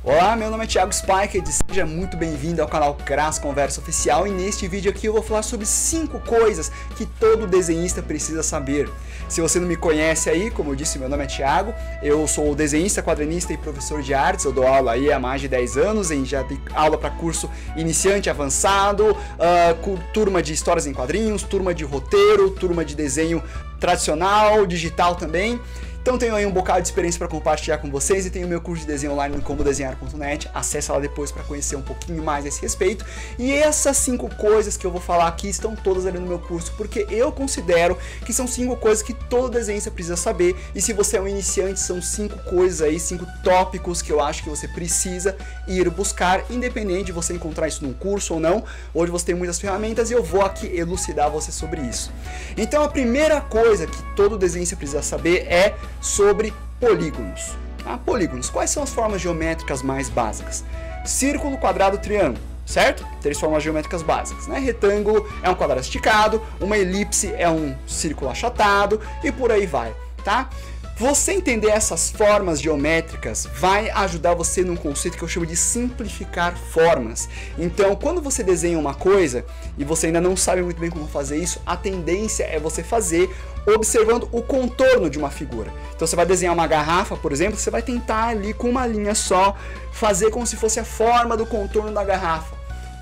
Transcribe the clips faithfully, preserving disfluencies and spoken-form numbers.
Olá, meu nome é Thiago Spiker, seja muito bem-vindo ao canal Cras Conversa Oficial, e neste vídeo aqui eu vou falar sobre cinco coisas que todo desenhista precisa saber. Se você não me conhece aí, como eu disse, meu nome é Thiago, eu sou desenhista, quadrinista e professor de artes, eu dou aula aí há mais de dez anos, em já dei aula para curso iniciante, avançado, uh, turma de histórias em quadrinhos, turma de roteiro, turma de desenho tradicional, digital também. Então tenho aí um bocado de experiência para compartilhar com vocês e tenho o meu curso de desenho online no como desenhar ponto net. Acesse lá depois para conhecer um pouquinho mais a esse respeito. E essas cinco coisas que eu vou falar aqui estão todas ali no meu curso, porque eu considero que são cinco coisas que todo desenhista precisa saber. E se você é um iniciante, são cinco coisas aí, cinco tópicos que eu acho que você precisa ir buscar, independente de você encontrar isso num curso ou não. Hoje você tem muitas ferramentas e eu vou aqui elucidar você sobre isso. Então a primeira coisa que todo desenhista precisa saber é sobre polígonos. Ah, polígonos. Quais são as formas geométricas mais básicas? Círculo, quadrado, triângulo, certo? Três formas geométricas básicas, né? Retângulo é um quadrado esticado, uma elipse é um círculo achatado e por aí vai, tá? Você entender essas formas geométricas vai ajudar você num conceito que eu chamo de simplificar formas. Então, quando você desenha uma coisa e você ainda não sabe muito bem como fazer isso, a tendência é você fazer observando o contorno de uma figura. Então, você vai desenhar uma garrafa, por exemplo, você vai tentar ali com uma linha só fazer como se fosse a forma do contorno da garrafa.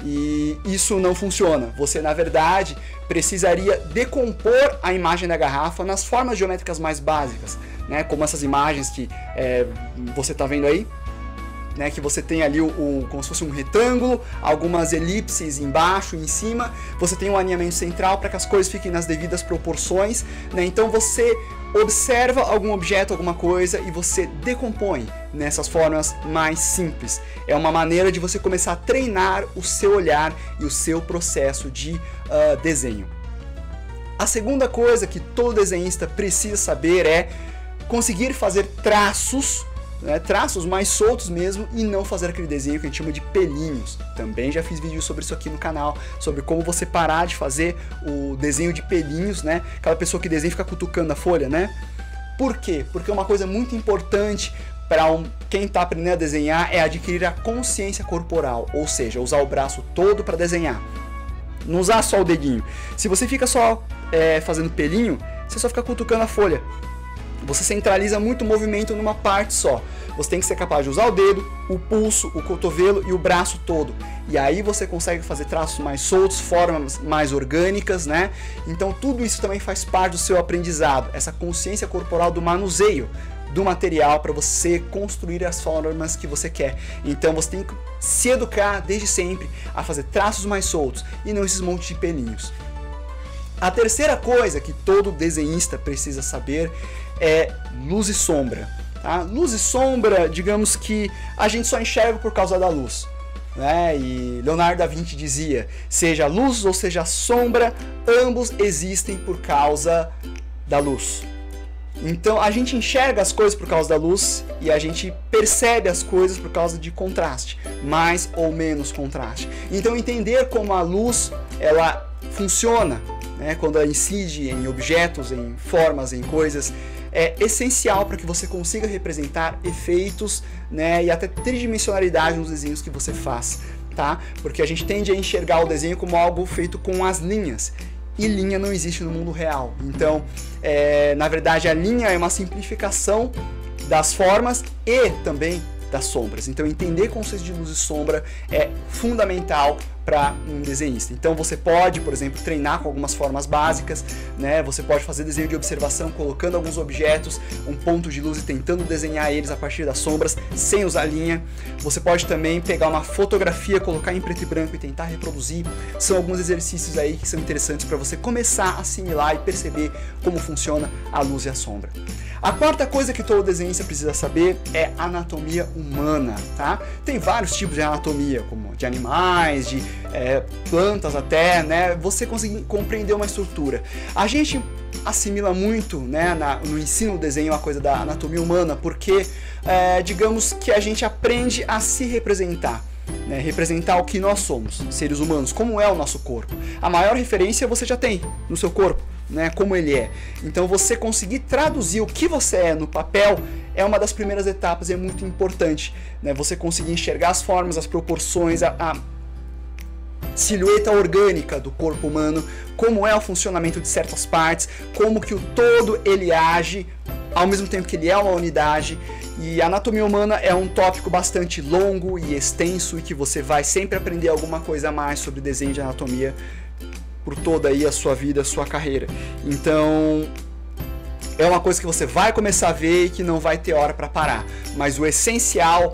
E isso não funciona. Você, na verdade, precisaria decompor a imagem da garrafa nas formas geométricas mais básicas, né? Como essas imagens que é, você está vendo aí, né? Que você tem ali o, o, como se fosse um retângulo, algumas elipses embaixo e em cima, você tem um alinhamento central para que as coisas fiquem nas devidas proporções, né? Então você observa algum objeto, alguma coisa e você decompõe nessas formas mais simples. É uma maneira de você começar a treinar o seu olhar e o seu processo de uh, desenho. A segunda coisa que todo desenhista precisa saber é conseguir fazer traços, né, traços mais soltos mesmo, e não fazer aquele desenho que a gente chama de pelinhos. Também já fiz vídeo sobre isso aqui no canal, sobre como você parar de fazer o desenho de pelinhos, né? Aquela pessoa que desenha e fica cutucando a folha, né? Por quê? Porque uma coisa muito importante para um, quem está aprendendo a desenhar é adquirir a consciência corporal, ou seja, usar o braço todo para desenhar. Não usar só o dedinho. Se você fica só é, fazendo pelinho, você só fica cutucando a folha. Você centraliza muito o movimento numa parte só. Você tem que ser capaz de usar o dedo, o pulso, o cotovelo e o braço todo. E aí você consegue fazer traços mais soltos, formas mais orgânicas, né? Então tudo isso também faz parte do seu aprendizado. Essa consciência corporal do manuseio do material para você construir as formas que você quer. Então você tem que se educar desde sempre a fazer traços mais soltos e não esses montes de pelinhos. A terceira coisa que todo desenhista precisa saber é luz e sombra. Tá? Luz e sombra, digamos que a gente só enxerga por causa da luz, né? E Leonardo da Vinci dizia, seja luz ou seja sombra, ambos existem por causa da luz. Então a gente enxerga as coisas por causa da luz e a gente percebe as coisas por causa de contraste, mais ou menos contraste. Então entender como a luz ela funciona, né, quando ela incide em objetos, em formas, em coisas, é essencial para que você consiga representar efeitos, né, e até tridimensionalidade nos desenhos que você faz, tá? Porque a gente tende a enxergar o desenho como algo feito com as linhas. E linha não existe no mundo real. Então, é, na verdade, a linha é uma simplificação das formas e também das sombras. Então, entender conceitos de luz e sombra é fundamental para um desenhista. Então você pode, por exemplo, treinar com algumas formas básicas, né? Você pode fazer desenho de observação colocando alguns objetos, um ponto de luz e tentando desenhar eles a partir das sombras, sem usar linha. Você pode também pegar uma fotografia, colocar em preto e branco e tentar reproduzir. São alguns exercícios aí que são interessantes para você começar a assimilar e perceber como funciona a luz e a sombra. A quarta coisa que todo desenhista precisa saber é anatomia humana, tá? Tem vários tipos de anatomia, como de animais, de é, plantas até, né? Você conseguir compreender uma estrutura. A gente assimila muito, né, na, no ensino do desenho a coisa da anatomia humana, porque, é, digamos que a gente aprende a se representar. Né, representar o que nós somos, seres humanos, como é o nosso corpo. A maior referência você já tem no seu corpo, né, como ele é. Então você conseguir traduzir o que você é no papel é uma das primeiras etapas e é muito importante, né? Você conseguir enxergar as formas, as proporções, a, a silhueta orgânica do corpo humano, como é o funcionamento de certas partes, como que o todo ele age, ao mesmo tempo que ele é uma unidade. E a anatomia humana é um tópico bastante longo e extenso e que você vai sempre aprender alguma coisa a mais sobre desenho de anatomia por toda aí a sua vida, a sua carreira. Então é uma coisa que você vai começar a ver e que não vai ter hora para parar. Mas o essencial,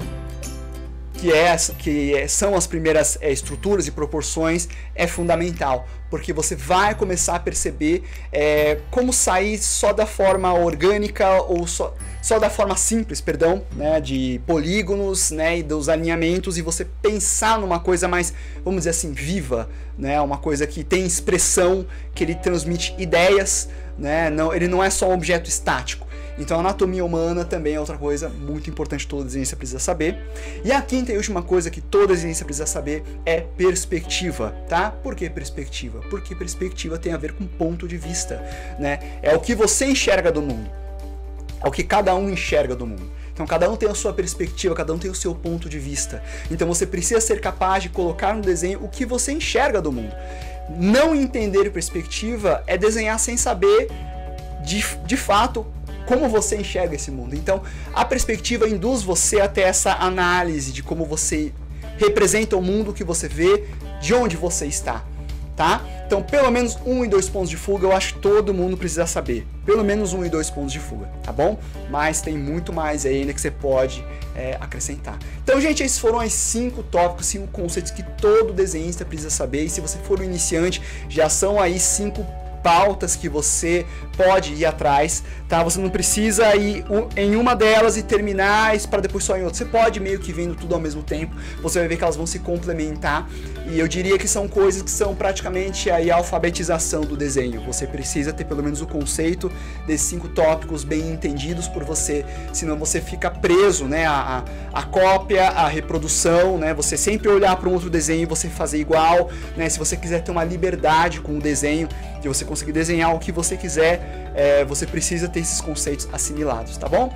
que, é, que é, são as primeiras é, estruturas e proporções, é fundamental. Porque você vai começar a perceber é, como sair só da forma orgânica ou só, só da forma simples, perdão, né, de polígonos, né, e dos alinhamentos, e você pensar numa coisa mais, vamos dizer assim, viva, né, uma coisa que tem expressão, que ele transmite ideias, né, não, ele não é só um objeto estático. Então a anatomia humana também é outra coisa muito importante que todo desenhista precisa saber. E a quinta e última coisa que todo desenhista precisa saber é perspectiva, tá? Por que perspectiva? Porque perspectiva tem a ver com ponto de vista, né? É o que você enxerga do mundo, é o que cada um enxerga do mundo. Então cada um tem a sua perspectiva, cada um tem o seu ponto de vista. Então você precisa ser capaz de colocar no desenho o que você enxerga do mundo. Não entender perspectiva é desenhar sem saber de, de fato como você enxerga esse mundo. Então a perspectiva induz você até essa análise de como você representa o mundo que você vê, de onde você está, tá? Então pelo menos um e dois pontos de fuga eu acho que todo mundo precisa saber. Pelo menos um e dois pontos de fuga, tá bom? Mas tem muito mais aí ainda que você pode é, acrescentar. Então, gente, esses foram os cinco tópicos, cinco conceitos que todo desenhista precisa saber. E se você for um iniciante, já são aí cinco pautas que você pode ir atrás, tá? Você não precisa ir em uma delas e terminar para depois só em outra. Você pode meio que vendo tudo ao mesmo tempo, você vai ver que elas vão se complementar, e eu diria que são coisas que são praticamente aí a alfabetização do desenho. Você precisa ter pelo menos o conceito desses cinco tópicos bem entendidos por você, senão você fica preso, né, a, a, a cópia, a reprodução, né, você sempre olhar para um outro desenho e você fazer igual, né? Se você quiser ter uma liberdade com o desenho, de você conseguir desenhar o que você quiser, é, você precisa ter esses conceitos assimilados, tá bom?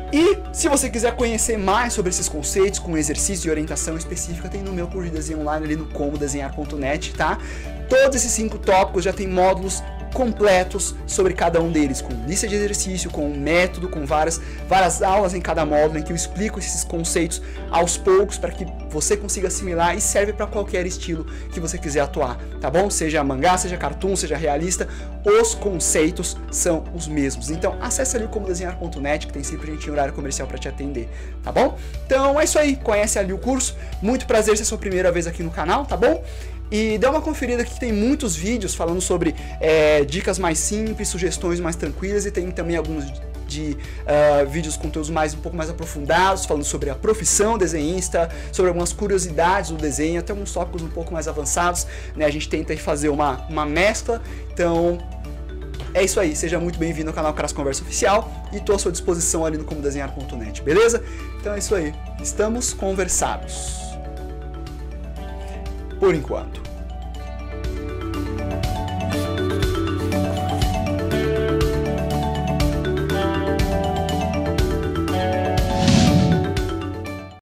E se você quiser conhecer mais sobre esses conceitos, com exercício e orientação específica, tem no meu curso de desenho online ali no como desenhar ponto net, tá? Todos esses cinco tópicos já tem módulos completos sobre cada um deles, com lista de exercício, com método, com várias, várias aulas em cada módulo, em que eu explico esses conceitos aos poucos para que você consiga assimilar, e serve para qualquer estilo que você quiser atuar, tá bom? Seja mangá, seja cartoon, seja realista, os conceitos são os mesmos. Então acesse ali o como desenhar ponto net, que tem sempre gente em horário comercial para te atender, tá bom? Então é isso aí, conhece ali o curso, muito prazer se é a sua primeira vez aqui no canal, tá bom? E dê uma conferida que tem muitos vídeos falando sobre é, dicas mais simples, sugestões mais tranquilas, e tem também alguns de uh, vídeos, conteúdos mais, um pouco mais aprofundados, falando sobre a profissão desenhista, sobre algumas curiosidades do desenho, até alguns tópicos um pouco mais avançados, né? A gente tenta aí fazer uma, uma mescla. Então é isso aí, seja muito bem-vindo ao canal Cras Conversa Oficial, e estou à sua disposição ali no como desenhar ponto net, beleza? Então é isso aí, estamos conversados. Por enquanto.